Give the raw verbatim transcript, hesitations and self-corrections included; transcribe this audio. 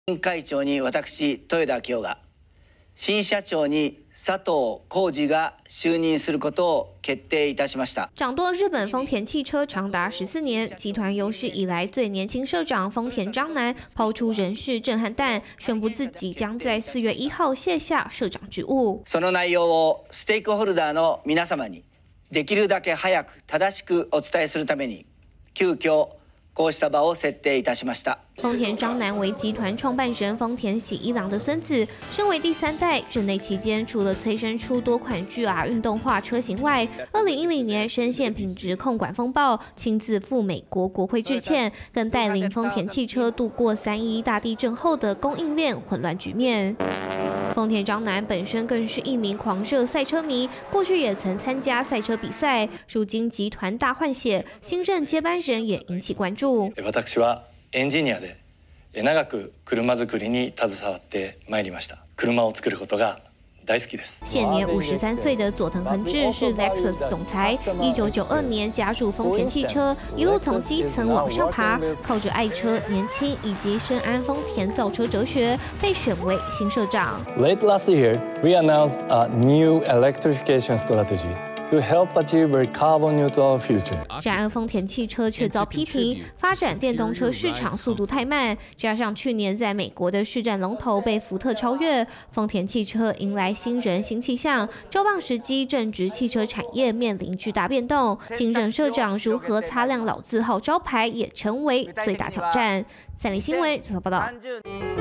会長に私豊田章が新社長に佐藤浩二が就任することを決定いたしました。 掌舵日本丰田汽车长达十四年，集团有史以来最年轻社長丰田章男抛出人事震撼彈，宣布自己將在四月一號卸下社長職務。 その内容をステークホルダーの皆様にできるだけ早く正しくお伝えするために、急遽こうした場を設定いたしました。 丰田章男为集团创办人丰田喜一郎的孙子，身为第三代，任内期间除了催生出多款 G R 运动化车型外，二零一零年深陷品质控管风暴，亲自赴美国国会致歉，更带领丰田汽车度过三一大地震后的供应链混乱局面。丰田章男本身更是一名狂热赛车迷，过去也曾参加赛车比赛。如今集团大换血，新任接班人也引起关注。 私はエンジニアで長く車作りに携わってまいりました。車を作ることが大好きです。 现年五十三岁的佐藤恒志是 Lexus 总裁，一九九二年加入丰田汽车，一路从基层往上爬，靠着爱车、年轻以及深谙丰田造车哲学，被选为新社长。 Late last year, we announced a new electrification strategy to help achieve a carbon neutral future. 然而，丰田汽车却遭批评发展电动车市场速度太慢，加上去年在美国的市占龙头被福特超越，丰田汽车迎来新人新气象，交棒时机正值汽车产业面临巨大变动，新任社长如何擦亮老字号招牌，也成为最大挑战。三立新闻综合报道。